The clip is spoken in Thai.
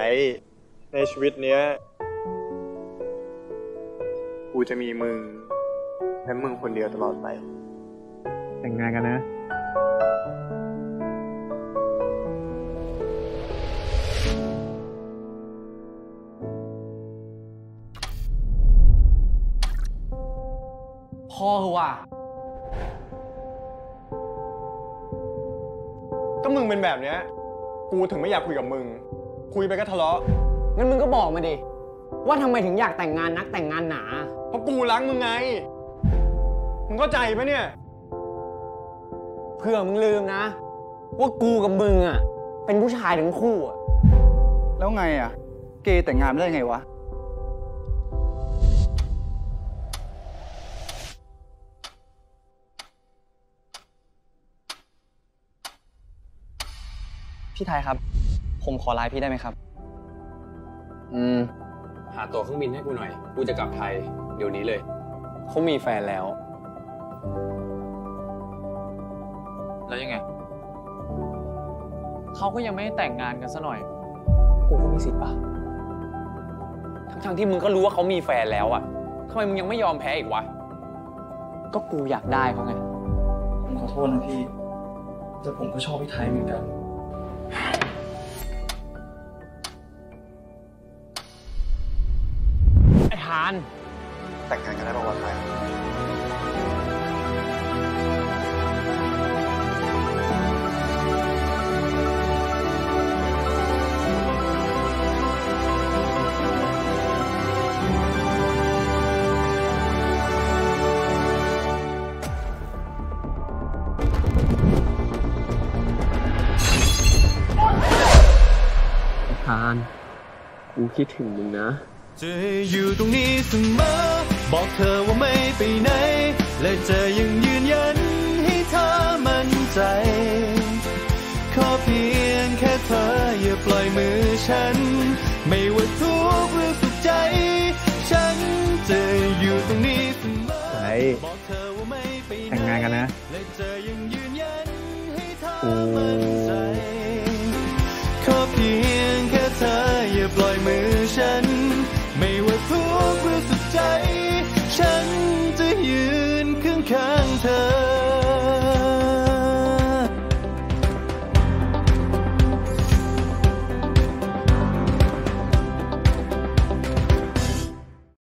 ในชีวิตเนี้ยกูจะมีมึงและมึงคนเดียวตลอดไปแต่งงานกันนะพ่อเหรอวะก็มึงเป็นแบบเนี้ยกูถึงไม่อยากคุยกับมึงคุยไปก็ทะเลาะงั้นมึงก็บอกมาดิว่าทำไมถึงอยากแต่งงานนักแต่งงานหนาเพราะกูรักมึงไงมึงเข้าใจปะเนี่ยเพื่อมึงลืมนะว่ากูกับมึงอ่ะเป็นผู้ชายทั้งคู่อ่ะแล้วไงอ่ะเกย์แต่งงานไม่ได้ไงวะพี่ไทยครับผมขอไลน์พี่ได้ไหมครับหาตั๋วเครื่องบินให้กูหน่อยกูจะกลับไทยเดี๋ยวนี้เลยเขามีแฟนแล้วแล้วยังไงเขาก็ยังไม่ได้แต่งงานกันซะหน่อยกูก็มีสิทธิ์ป่ะทั้งที่มึงก็รู้ว่าเขามีแฟนแล้วอ่ะทำไมมึงยังไม่ยอมแพ้อีกวะก็กูอยากได้เขาไงผมขอโทษนะพี่แต่ผมก็ชอบพี่ไทยเหมือนกันไอ้ฮานแต่งงานกันได้ป่าววะไทยฮานกูคิดถึงมึงนะจะอยู่ตรงนี้เสมอบอกเธอว่าไม่ไปไหนและจะยังยืนยันให้เธอมั่นใจขอเพียงแค่เธออย่าปล่อยมือฉันไม่ว่าทุกข์หรือสุขใจฉันจะอยู่ตรงนี้เสมอบอกเธอว่าไม่ไปไหนแต่งงานกันนะและจะยังยืนยันให้เธอมั่นใจขอเพียงแค่เธออย่าปล่อยมือฉันไม่ว่าทุกข์หรือสุขใจฉันจะยืนข้างๆเธอ